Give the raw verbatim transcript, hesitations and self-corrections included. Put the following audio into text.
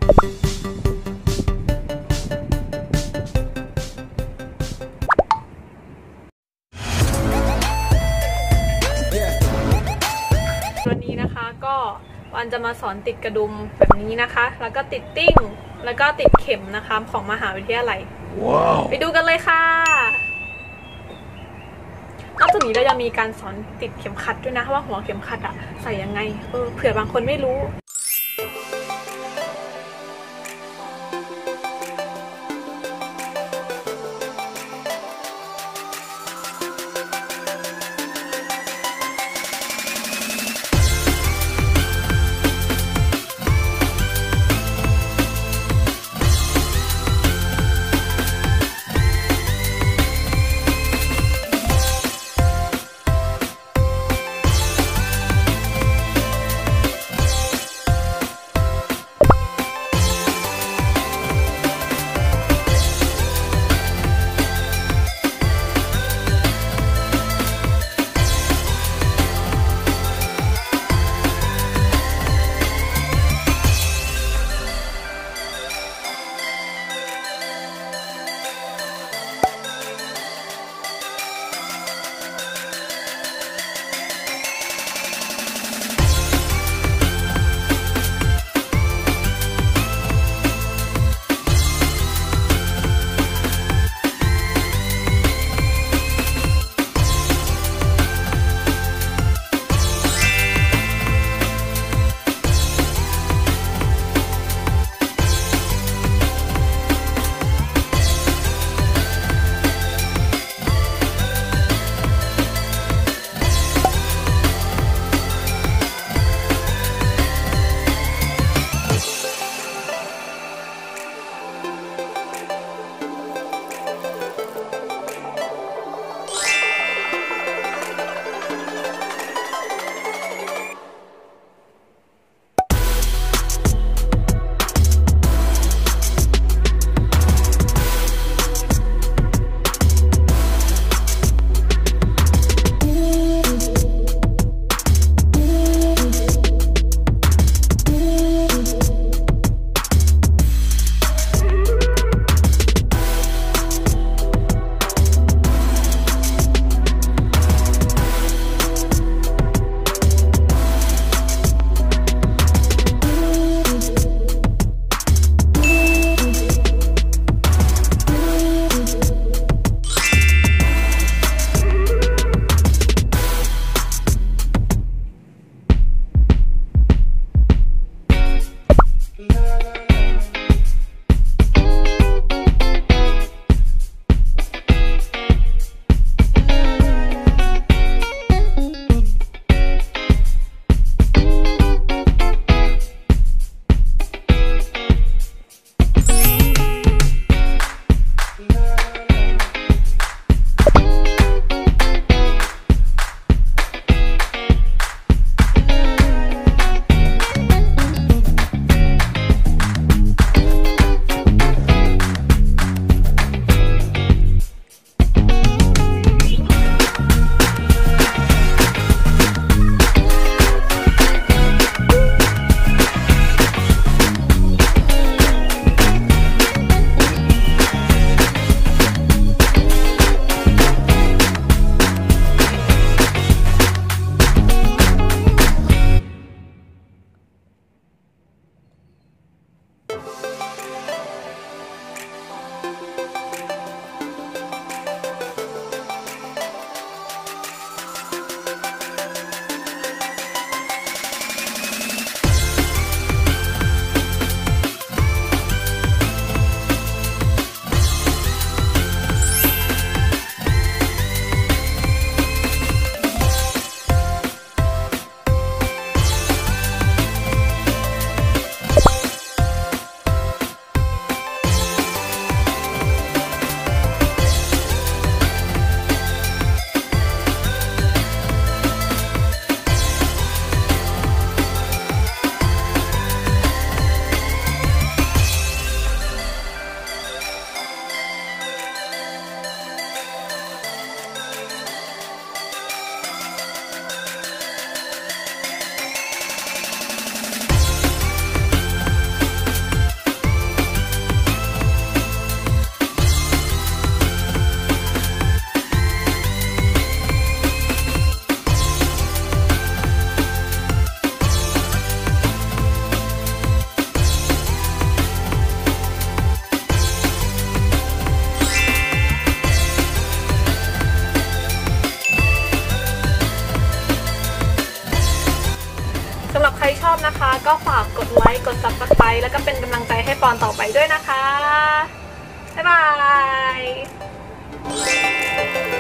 วันนี้นะคะก็วันจะมาสอนติดกระดุมแบบนี้นะคะแล้วก็ติดติ้งแล้วก็ติดเข็มนะคะของมหาวิทยาลัย wow. ไปดูกันเลยค่ะนอกจากนี้เรายังมีการสอนติดเข็มขัดด้วยนะว่าหัวเข็มขัดอะใส่ยังไงเออเผื่อบางคนไม่รู้นะคะ ก็ฝากกดไลค์กด ซับสไครบ์ แล้วก็เป็นกำลังใจให้ปอนต่อไปด้วยนะคะบ๊ายบาย